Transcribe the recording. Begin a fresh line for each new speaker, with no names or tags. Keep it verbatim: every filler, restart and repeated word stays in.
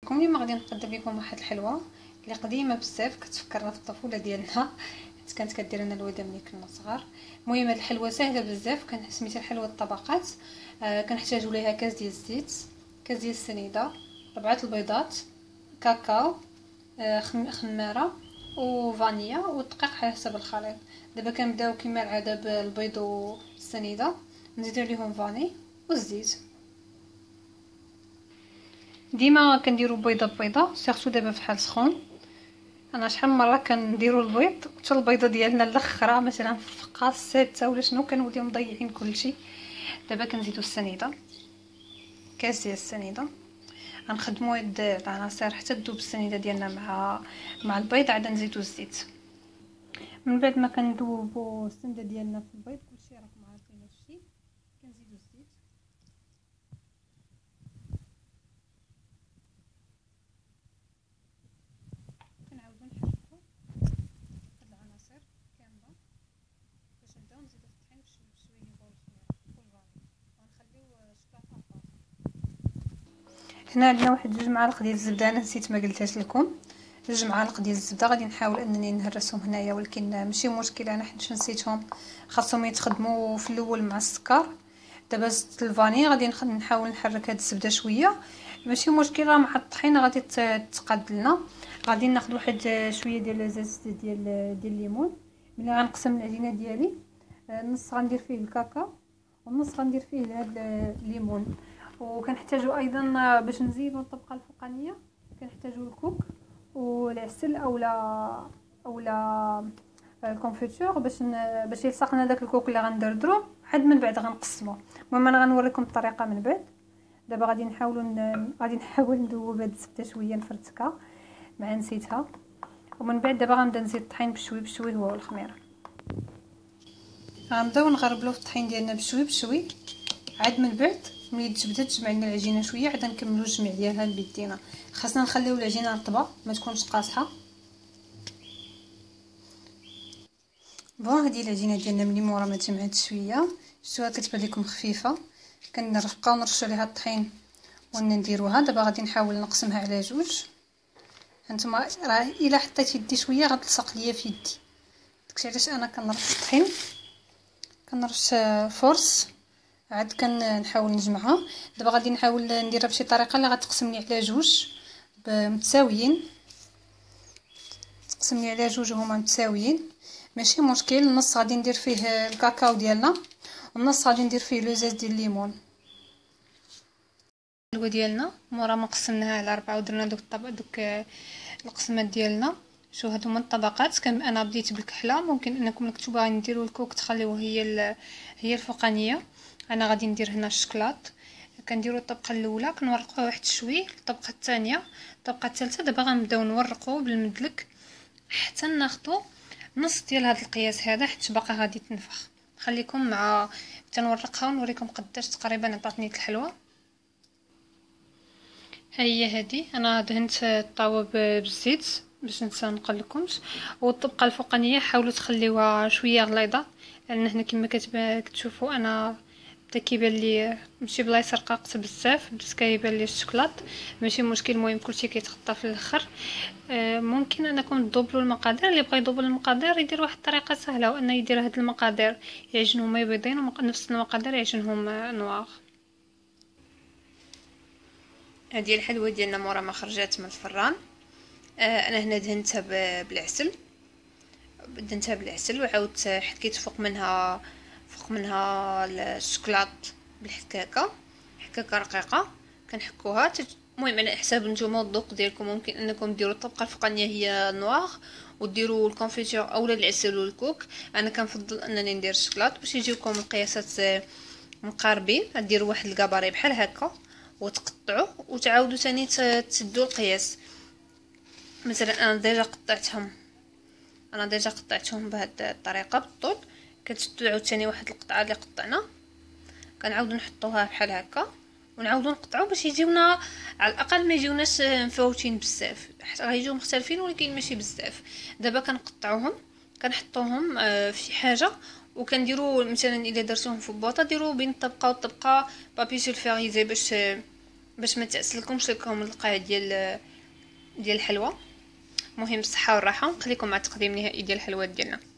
كم اليوم غادي نقدم لكم واحد الحلوه اللي قديمه بزاف كتفكرنا في الطفوله ديالنا حيت كانت كدير لنا الوالده ملي كنا صغار. المهم هاد الحلوه سهله بزاف، كان سميتها الحلوه الطبقات. آه كنحتاجوا ليها كاس ديال الزيت، كاس ديال السنيده، ربعه البيضات، كاكاو، آه خماره وفانيا والدقيق على حسب الخليط. دابا كنبداو كما العاده بالبيض والسنيده، نزيدو عليهم فاني والزيت. ديما كنديروا بيضه بيضه سيرتو دابا في حال سخون. انا شحال من مره كنديروا البيض حتى البيضه ديالنا الاخرى مثلا في الفقاس السادسه ولا شنو كنوليو مضيعين كلشي. دابا كنزيدوا السنيده، كاس ديال السنيده، غنخدموا هاد العناصر حتى تذوب السنيده ديالنا مع مع البيض، عاد نزيدوا الزيت. من بعد ما كندوبوا السنده ديالنا في البيض كلشي راكم عارفين هادشي، كنزيدوا الزيت، كنعاودو نحركو هاد العناصر كامله باش نبداو نزيدو في الطحين بشويه بشويه والفاني، ونخليو شكلاطه فوق. هنا عندنا واحد جوج معالق ديال الزبده، انا نسيت ما قلتهاش لكم. جوج معالق ديال الزبده غادي نحاول انني نهرسهم هنايا، ولكن ماشي مشكل انا حيت نسيتهم، خاصهم يتخدموا في الاول مع السكر. دابا زدت الفاني، غادي نحاول نحرك هاد الزبده شويه، ماشي مشكل راه مع الطحين غادي تقاد لنا. غادي ناخذ واحد شويه ديال زيت ديال ديال الليمون. ملي غنقسم العجينه ديالي نص غندير فيه الكاكاو والنص غندير فيه هاد الليمون. وكنحتاجو ايضا باش نزيدو الطبقه الفوقانيه كنحتاجو الكوك والعسل اولا اولا الكونفيتور باش باش يلصق لنا داك الكوك اللي غندردرو، عاد من بعد غنقسمو. المهم انا غنوريكم الطريقه من بعد. دابا غادي نحاولوا ن... غادي نحاول ندوب هاد الزبده شويه نفرتكها مع نسيتها، ومن بعد دابا غنبدا نزيد الطحين بشوي بشوي هو والخميره. غنبداو نغربلو في الطحين ديالنا بشوي بشوي، عاد من بعد ملي تبدا تجمع لنا العجينه شويه عاد نكملوا الجمع ديالها بيدينا. خاصنا نخليو العجينه رطبه ما تكونش قاصحه. بون هذه العجينه ديالنا ملي مورا ما تجمعات شويه شفتوها كتبان لكم خفيفه، كنبقاو نرشوا ليها الطحين ونديروها. دابا غادي نحاول نقسمها على جوج. هانتوما راه الا حطيت يدي شويه غتلصق ليا في يدي، داكشي علاش انا كنرش الطحين، كنرش فورس، عاد كنحاول نجمعها. دابا غادي نحاول نديرها بشي طريقه اللي غتقسم لي على جوج متساويين، تقسم لي على جوج هما متساويين ماشي مشكل. النص غادي ندير فيه الكاكاو ديالنا والنص غادي ندير فيه لو زيت ديال الليمون. الحلوه ديالنا مورا ما قسمناها على اربعه ودرنا دوك الطبق دوك القسمات ديالنا. شو هادو هما الطبقات. كان انا بديت بالكحله، ممكن انكم كنتو باغيين ديروا الكوك تخليوه هي هي الفوقانيه. انا غادي ندير هنا الشكلاط، كنديروا الطبقه الاولى كنورقوها واحد شوي، الطبقه الثانيه، الطبقه الثالثه. دابا غنبداو نورقوا بالمدلك حتى ناخذوا نص ديال هذا القياس هذا حيت باقا غادي تنفخ. خليكم مع تنورقها ونوريكم قداش تقريبا عطاتني الحلوه. هي هذه انا دهنت الطاوه بالزيت باش ننسى نقول لكمش. والطبقه الفوقانيه حاولوا تخليوها شويه غليظه، لان هنا كما كتشوفوا انا بدا كيبان لي ماشي بلايص رقاقه بزاف، بس كيبان لي الشكلاط ماشي مشكل. المهم كلشي كيتغطى في الاخر. آه ممكن انكم تدوبلوا المقادير، اللي بغى يدوبل المقادير يدير واحد الطريقه سهله، وان يدير هاد المقادير يعجنهم بيضين ونفس المقادير يعجنهم نواغ. هذه الحلوه ديالنا مورا ما خرجات من الفران. آه انا هنا دهنتها بالعسل، دهنتها بالعسل وعاودت حكيت فوق منها فوق منها الشكلاط بالحكاكه، حكاكه رقيقه كنحكوها. المهم على حساب نتوما الذوق ديالكم، ممكن انكم ديروا الطبقه الفوقانيه هي نواغ وديروا الكونفيتور اولا العسل والكوك. انا كنفضل انني ندير الشكلاط باش يجيوكم القياسات مقاربين. ديروا واحد الكاباري بحال هكا وتقطعوا وتعاودوا ثاني تسدوا القياس. مثلا انا ديجا قطعتهم انا ديجا قطعتهم بهذه الطريقه بالطول. كتشدوا عاوتاني واحد القطعه اللي قطعنا كنعاودوا نحطوها بحال هكا ونعاودوا نقطعوا باش يجيونا على الاقل ما يجيوناش مفوتين بزاف، حتى غيجيو مختلفين ولكن ماشي بزاف. دابا كنقطعوهم كنحطوهم في شي حاجه، وكنديروا مثلا الا درتوهم في بواطه ديروا بين الطبقه والطبقه بابي سولفيريزي باش باش ما تاسلكمش لكم القاع ديال ديال الحلوى. مهم الصحه والراحه، نخليكم مع التقديم النهائي ديال الحلوى ديالنا.